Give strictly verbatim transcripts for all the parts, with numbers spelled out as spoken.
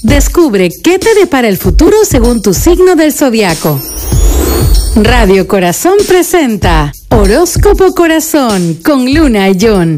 Descubre qué te depara el futuro según tu signo del zodiaco. Radio Corazón presenta Horóscopo Corazón con Luna y John.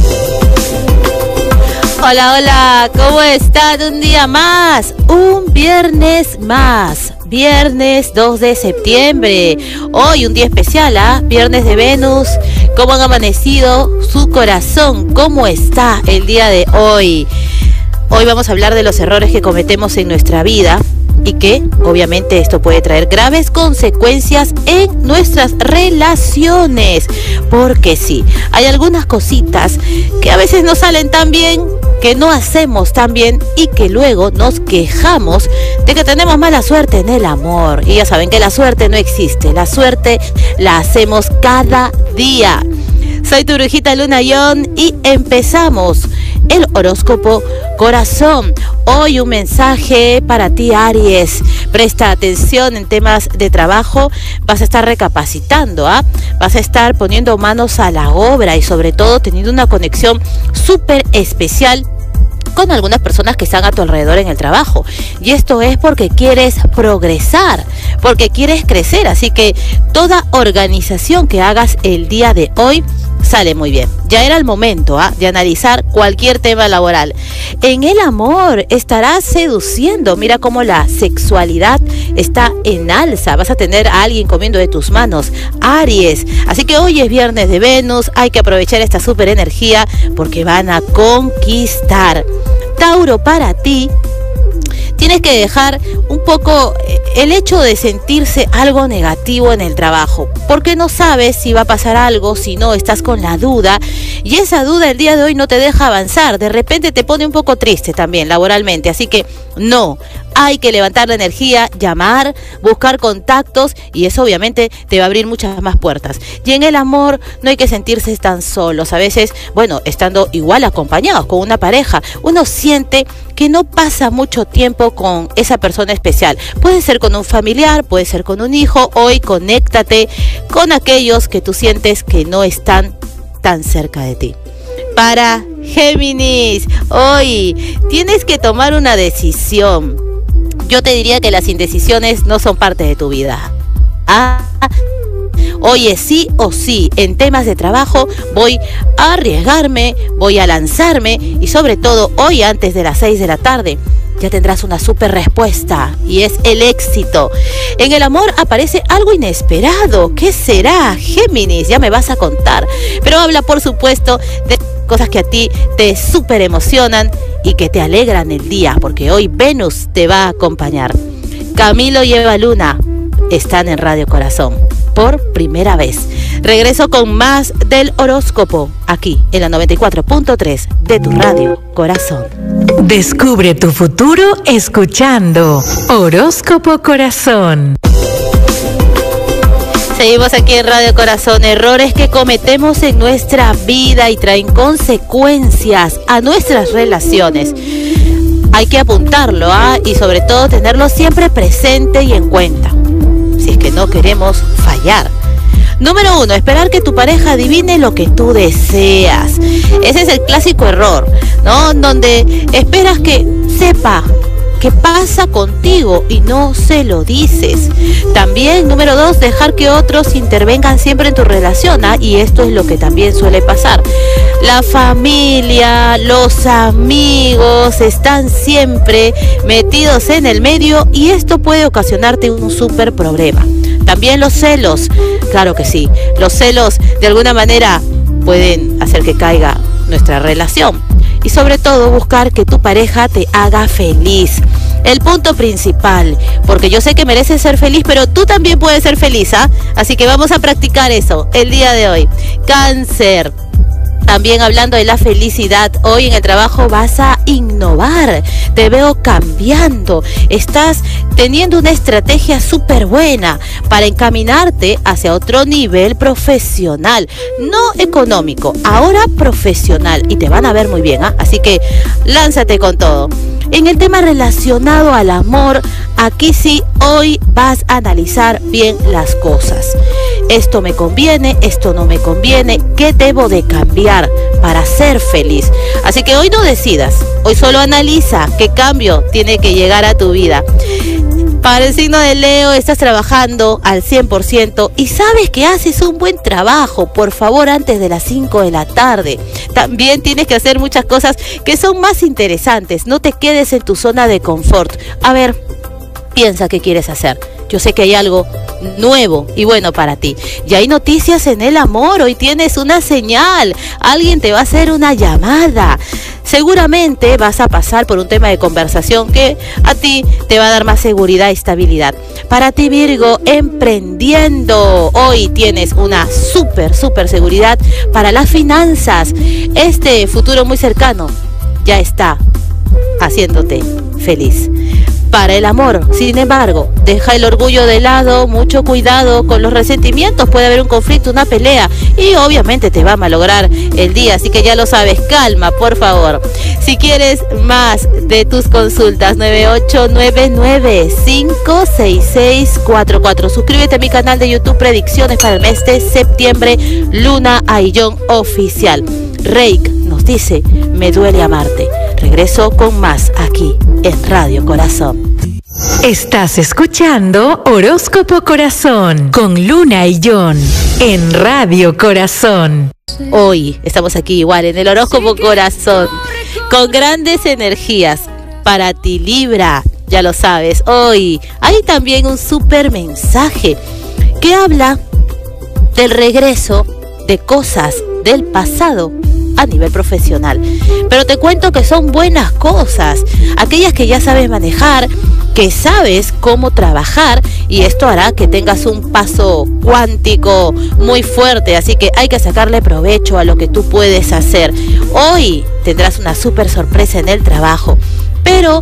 Hola, hola, ¿cómo están? Un día más, un viernes más. Viernes dos de septiembre. Hoy un día especial, ¿ah? ¿eh? Viernes de Venus. ¿Cómo han amanecido su corazón? ¿Cómo está el día de hoy? Hoy vamos a hablar de los errores que cometemos en nuestra vida y que obviamente esto puede traer graves consecuencias en nuestras relaciones. Porque sí, hay algunas cositas que a veces no salen tan bien, que no hacemos tan bien y que luego nos quejamos de que tenemos mala suerte en el amor. Y ya saben que la suerte no existe, la suerte la hacemos cada día. Soy tu brujita Luna Yon y empezamos el horóscopo Corazón. Hoy un mensaje para ti, Aries. Presta atención en temas de trabajo. Vas a estar recapacitando, ¿ah? ¿eh? Vas a estar poniendo manos a la obra y sobre todo teniendo una conexión súper especial con algunas personas que están a tu alrededor en el trabajo. Y esto es porque quieres progresar, porque quieres crecer. Así que toda organización que hagas el día de hoy sale muy bien. Ya era el momento ¿eh? de analizar cualquier tema laboral. En el amor estarás seduciendo. Mira cómo la sexualidad está en alza. Vas a tener a alguien comiendo de tus manos, Aries. Así que hoy es viernes de Venus. Hay que aprovechar esta super energía porque van a conquistar. Tauro, para ti tienes que dejar un poco el hecho de sentirse algo negativo en el trabajo, porque no sabes si va a pasar algo, si no, estás con la duda, y esa duda el día de hoy no te deja avanzar, de repente te pone un poco triste también laboralmente, así que no, hay que levantar la energía, llamar, buscar contactos, y eso obviamente te va a abrir muchas más puertas. Y en el amor no hay que sentirse tan solos, a veces, bueno, estando igual acompañados con una pareja, uno siente que no pasa mucho tiempo con esa persona especial. Puede ser con un familiar, puede ser con un hijo. Hoy conéctate con aquellos que tú sientes que no están tan cerca de ti. Para Géminis, hoy tienes que tomar una decisión. Yo te diría que las indecisiones no son parte de tu vida. Ah, oye, sí o sí, en temas de trabajo voy a arriesgarme, voy a lanzarme y sobre todo hoy antes de las seis de la tarde ya tendrás una súper respuesta y es el éxito. En el amor aparece algo inesperado. ¿Qué será, Géminis? Ya me vas a contar. Pero habla, por supuesto, de cosas que a ti te súper emocionan y que te alegran el día, porque hoy Venus te va a acompañar. Camilo y Eva Luna están en Radio Corazón por primera vez. Regreso con más del horóscopo aquí en la noventa y cuatro punto tres de tu Radio Corazón. Descubre tu futuro escuchando Horóscopo Corazón. Seguimos aquí en Radio Corazón. Errores que cometemos en nuestra vida y traen consecuencias a nuestras relaciones. Hay que apuntarlo ¿ah? y sobre todo tenerlo siempre presente y en cuenta, si es que no queremos fallar. Número uno, esperar que tu pareja adivine lo que tú deseas. Ese es el clásico error, ¿no? Donde esperas que sepa qué pasa contigo y no se lo dices. También, número dos, dejar que otros intervengan siempre en tu relación, ¿ah? Y esto es lo que también suele pasar. La familia, los amigos están siempre metidos en el medio y esto puede ocasionarte un súper problema. También los celos, claro que sí, los celos de alguna manera pueden hacer que caiga nuestra relación. Y sobre todo buscar que tu pareja te haga feliz. El punto principal, porque yo sé que mereces ser feliz, pero tú también puedes ser feliz, ¿ah? Así que vamos a practicar eso el día de hoy. Cáncer. También hablando de la felicidad, hoy en el trabajo vas a innovar, te veo cambiando, estás teniendo una estrategia súper buena para encaminarte hacia otro nivel profesional, no económico, ahora profesional y te van a ver muy bien, ¿eh? Así que lánzate con todo. En el tema relacionado al amor, aquí sí hoy vas a analizar bien las cosas. esto me conviene, esto no me conviene, qué debo de cambiar para ser feliz. Así que hoy no decidas, hoy solo analiza qué cambio tiene que llegar a tu vida. Para el signo de Leo, estás trabajando al cien por ciento y sabes que haces un buen trabajo. Por favor, antes de las cinco de la tarde. También tienes que hacer muchas cosas que son más interesantes. No te quedes en tu zona de confort. A ver, piensa qué quieres hacer. Yo sé que hay algo nuevo y bueno para ti. Y hay noticias en el amor. Hoy tienes una señal. Alguien te va a hacer una llamada. Seguramente vas a pasar por un tema de conversación que a ti te va a dar más seguridad y estabilidad. Para ti, Virgo, emprendiendo. Hoy tienes una súper, súper seguridad para las finanzas. Este futuro muy cercano ya está haciéndote feliz. Para el amor, sin embargo, deja el orgullo de lado, mucho cuidado con los resentimientos, puede haber un conflicto, una pelea y obviamente te va a malograr el día, así que ya lo sabes, calma, por favor. Si quieres más de tus consultas, nueve ocho nueve nueve, cinco seis seis cuatro cuatro. Suscríbete a mi canal de YouTube Predicciones para el mes de septiembre, Luna Ayllón Oficial. Reik nos dice, me duele amarte. Regreso con más aquí en Radio Corazón. Estás escuchando Horóscopo Corazón con Luna Ayllón en Radio Corazón. Hoy estamos aquí igual en el Horóscopo Corazón con grandes energías para ti, Libra. Ya lo sabes, hoy hay también un súper mensaje que habla del regreso de cosas del pasado a nivel profesional, pero te cuento que son buenas cosas, aquellas que ya sabes manejar, que sabes cómo trabajar, y esto hará que tengas un paso cuántico muy fuerte, así que hay que sacarle provecho a lo que tú puedes hacer. Hoy tendrás una súper sorpresa en el trabajo, pero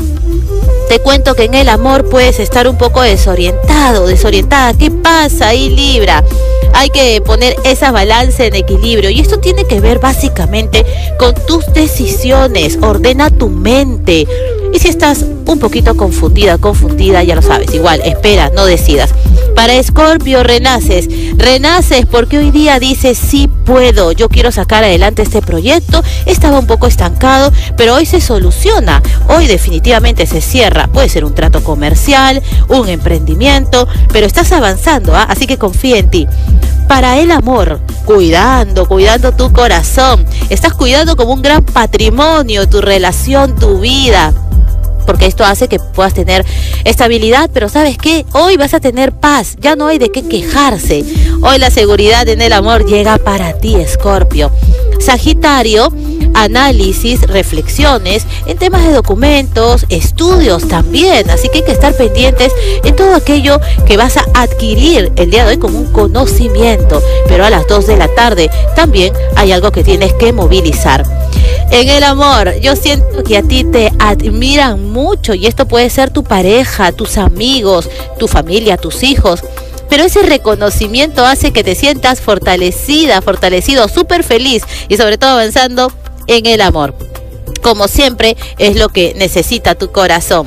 te cuento que en el amor puedes estar un poco desorientado, desorientada. ¿Qué pasa ahí, Libra? Hay que poner esa balanza en equilibrio y esto tiene que ver básicamente con tus decisiones. Ordena tu mente. Y si estás un poquito confundida, confundida, ya lo sabes, igual, espera, no decidas. Para Escorpio, renaces, renaces porque hoy día dices, sí puedo, yo quiero sacar adelante este proyecto, estaba un poco estancado, pero hoy se soluciona, hoy definitivamente se cierra, puede ser un trato comercial, un emprendimiento, pero estás avanzando, ¿ah? Así que confía en ti. Para el amor, cuidando, cuidando tu corazón, estás cuidando como un gran patrimonio tu relación, tu vida, porque esto hace que puedas tener estabilidad, pero ¿sabes qué? Hoy vas a tener paz, ya no hay de qué quejarse. Hoy la seguridad en el amor llega para ti, Escorpio. Sagitario, análisis, reflexiones en temas de documentos, estudios también, así que hay que estar pendientes en todo aquello que vas a adquirir el día de hoy como un conocimiento, pero a las dos de la tarde también hay algo que tienes que movilizar. En el amor, yo siento que a ti te admiran mucho y esto puede ser tu pareja, tus amigos, tu familia, tus hijos. Pero ese reconocimiento hace que te sientas fortalecida, fortalecido, súper feliz y sobre todo avanzando en el amor. Como siempre es lo que necesita tu corazón.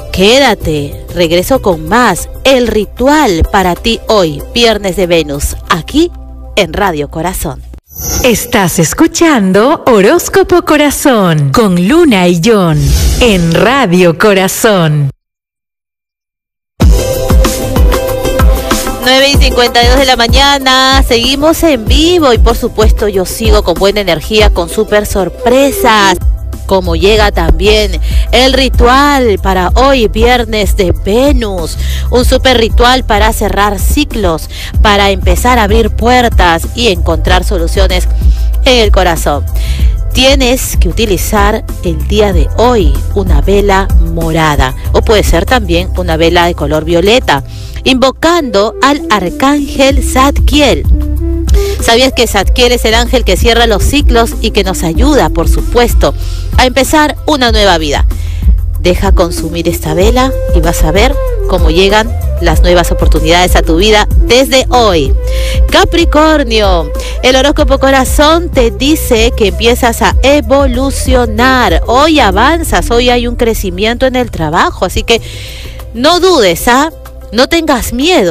Quédate, regreso con más. El ritual para ti hoy, Viernes de Venus, aquí en Radio Corazón. Estás escuchando Horóscopo Corazón con Luna Ayllón en Radio Corazón. nueve y cincuenta y dos de la mañana, seguimos en vivo y por supuesto yo sigo con buena energía, con súper sorpresas. Como llega también el ritual para hoy, Viernes de Venus. Un súper ritual para cerrar ciclos, para empezar a abrir puertas y encontrar soluciones en el corazón. Tienes que utilizar el día de hoy una vela morada o puede ser también una vela de color violeta, invocando al arcángel Zadkiel. ¿Sabías que Zadkiel es el ángel que cierra los ciclos y que nos ayuda, por supuesto, a empezar una nueva vida? Deja consumir esta vela y vas a ver cómo llegan las nuevas oportunidades a tu vida desde hoy. Capricornio, el horóscopo corazón te dice que empiezas a evolucionar. Hoy avanzas, hoy hay un crecimiento en el trabajo, así que no dudes, ¿ah? No tengas miedo,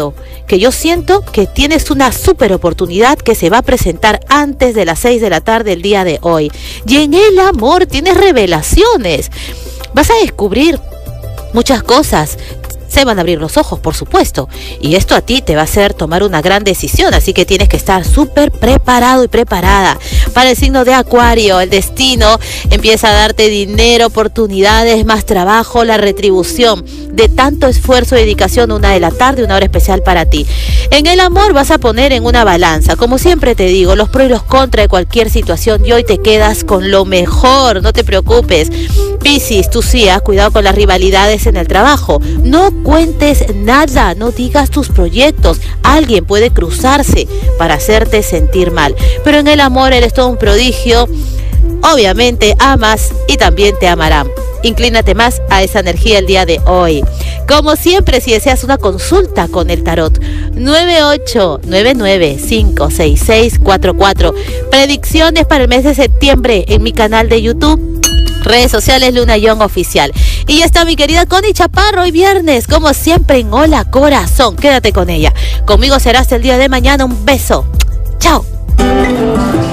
que yo siento que tienes una súper oportunidad que se va a presentar antes de las seis de la tarde el día de hoy. Y en el amor tienes revelaciones. Vas a descubrir muchas cosas. Se van a abrir los ojos, por supuesto, y esto a ti te va a hacer tomar una gran decisión, así que tienes que estar súper preparado y preparada. Para el signo de Acuario, el destino empieza a darte dinero, oportunidades, más trabajo, la retribución de tanto esfuerzo y dedicación, una de la tarde, una hora especial para ti. En el amor vas a poner en una balanza, como siempre te digo, los pros y los contras de cualquier situación, y hoy te quedas con lo mejor, no te preocupes. Piscis, tú sí, ¿eh? Cuidado con las rivalidades en el trabajo, no cuentes nada, no digas tus proyectos, alguien puede cruzarse para hacerte sentir mal, pero en el amor eres todo un prodigio, obviamente amas y también te amarán. Inclínate más a esa energía el día de hoy. Como siempre, si deseas una consulta con el tarot, nueve ocho nueve nueve cinco seis seis cuatro cuatro. Predicciones para el mes de septiembre en mi canal de YouTube, redes sociales Luna Young Oficial. Y ya está mi querida Connie Chaparro, hoy viernes, como siempre en Hola Corazón. Quédate con ella. Conmigo será hasta el día de mañana. Un beso. Chao.